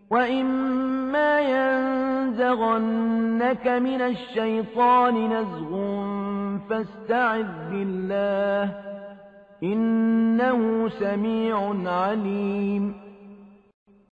وَإِمَّا يَنزَغَنَّكَ مِنَ الشَّيْطَانِ نَزْغٌ فَاسْتَعِذْ بِاللَّهِ ۖ إِنَّهُ سَمِيعٌ عَلِيمٌ